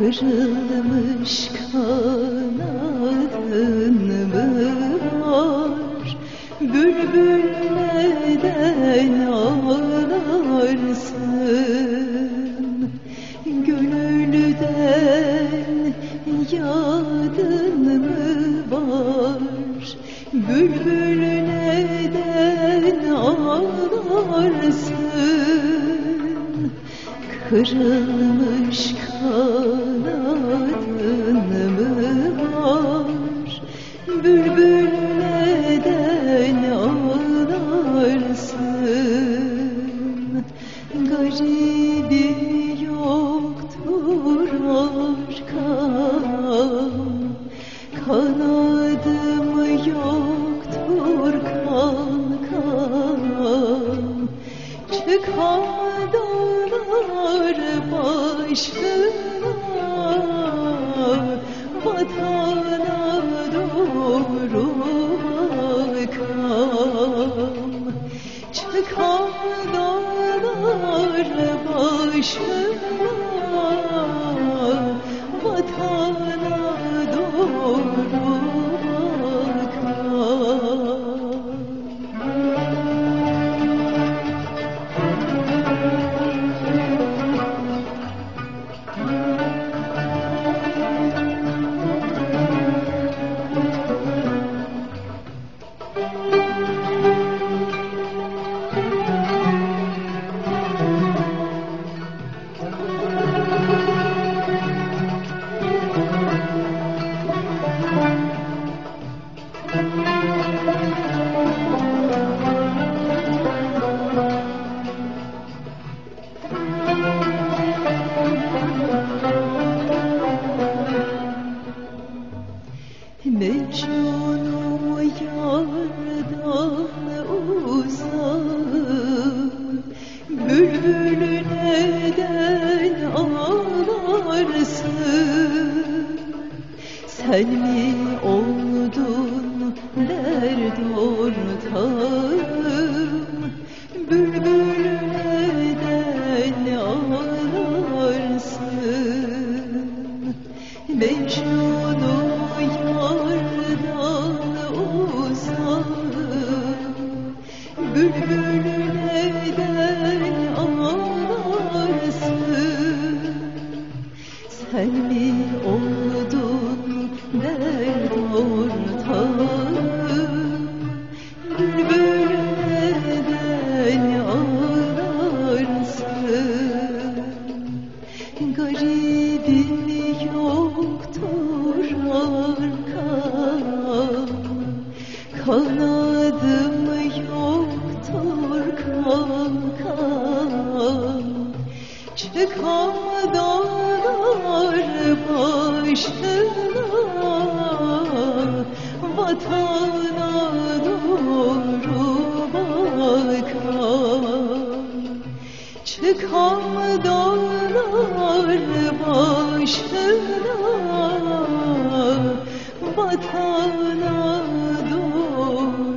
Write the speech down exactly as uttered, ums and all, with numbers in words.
Kırılmış kanadın mı var? Bülbül neden ağlarsın? Gönülden yadın mı var? Bülbül neden ağlarsın? Kırılmış kanadın mı var? Bülbül neden ağlarsın? Garibim yoktur arkam, kanadım yoktur kankam. Çıkam dağlar başına, vatana doğru bakam. Çıkam dağlar başına, vatana doğru bakam. Mecnun'um yardan uzak, bülbül neden ağlarsın? Sen mi oldun dert ortağım? Bülbül neden ağlarsın? Mecnun'um yardan uzak, bülbül neden ağlarsın? Sen mi oldun dert ortağım? Bülbül neden ağlarsın? Garibim yoktur arkam, kanadım yoktur kankam. Çıkam dağlar başına, vatana doğru bakam. Çıkam dağlar başına, vatana doğru